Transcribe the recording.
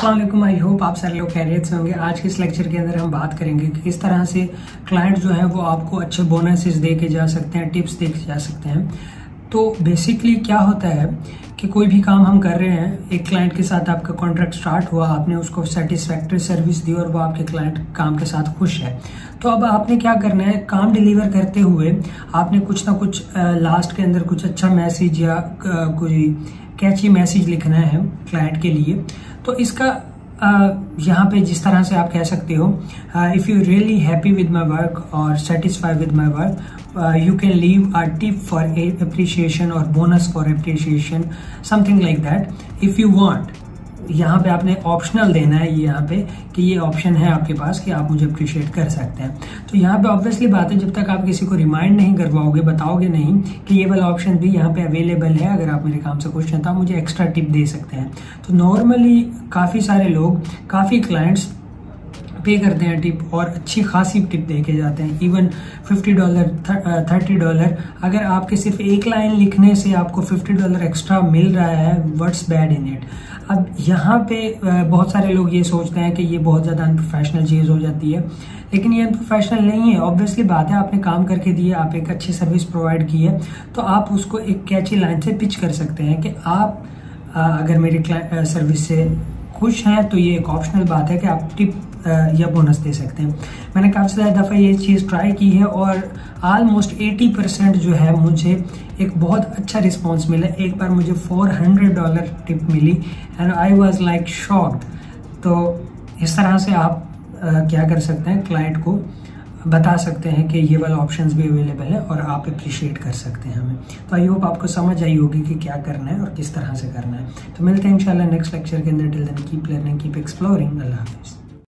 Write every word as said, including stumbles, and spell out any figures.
अस्सलाम वालेकुम। I hope आप सारे लोग खैरियत से होंगे। आज के इस लेक्चर के अंदर हम बात करेंगे कि किस तरह से क्लाइंट जो है वो आपको अच्छे बोनसेस दे के जा सकते हैं, टिप्स दे के जा सकते हैं। तो बेसिकली क्या होता है कि कोई भी काम हम कर रहे हैं, एक क्लाइंट के साथ आपका कॉन्ट्रैक्ट स्टार्ट हुआ, आपने उसको सेटिस्फैक्ट्री सर्विस दी और वो आपके क्लाइंट काम के साथ खुश है। तो अब आपने क्या करना है, काम डिलीवर करते हुए आपने कुछ ना कुछ लास्ट के अंदर कुछ अच्छा मैसेज या कोई कैची मैसेज लिखना है क्लाइंट के लिए। तो इसका यहाँ पे जिस तरह से आप कह सकते हो, if you really happy with my work और satisfy with my work, you can leave a tip for appreciation और bonus for appreciation, something like that if you want. यहाँ पे आपने ऑप्शनल देना है, ये यहाँ पे कि ये ऑप्शन है आपके पास कि आप मुझे अप्रिशिएट कर सकते हैं। तो यहाँ पे ऑब्वियसली बात है, जब तक आप किसी को रिमाइंड नहीं करवाओगे, बताओगे नहीं कि ये वाला ऑप्शन भी यहाँ पे अवेलेबल है, अगर आप मेरे काम से खुश हैं तो आप मुझे एक्स्ट्रा टिप दे सकते हैं। तो नॉर्मली काफ़ी सारे लोग, काफ़ी क्लाइंट्स पे करते हैं टिप और अच्छी खासी टिप दे के जाते हैं, even fifty dollar thirty dollar. अगर आपके सिर्फ एक लाइन लिखने से आपको फिफ्टी डॉलर एक्स्ट्रा मिल रहा है, व्हाट्स बैड इन इट। अब यहाँ पे बहुत सारे लोग ये सोचते हैं कि ये बहुत ज़्यादा अनप्रोफेशनल चीज़ हो जाती है, लेकिन ये अनप्रोफेशनल नहीं है। ऑब्वियसली बात है, आपने काम करके दिए, आप एक अच्छी सर्विस प्रोवाइड की है, तो आप उसको एक कैची लाइन से पिच कर सकते हैं कि आप अगर मेरी सर्विस से खुश हैं तो ये एक ऑप्शनल बात है कि आप टिप या बोनस दे सकते हैं। मैंने काफ़ी ज़्यादा दफ़ा ये चीज़ ट्राई की है और ऑलमोस्ट अस्सी परसेंट जो है मुझे एक बहुत अच्छा रिस्पांस मिला। एक बार मुझे चार सौ डॉलर टिप मिली and I was like shocked. तो इस तरह से आप आ, क्या कर सकते हैं, क्लाइंट को बता सकते हैं कि ये वाला ऑप्शंस भी अवेलेबल है और आप अप्रिशिएट कर सकते हैं हमें। तो आई होप आपको समझ आई होगी कि क्या करना है और किस तरह से करना है। तो मिलते हैं इंशाल्लाह नेक्स्ट लेक्चर के अंदर। Till then keep learning, keep exploring. अल्लाह।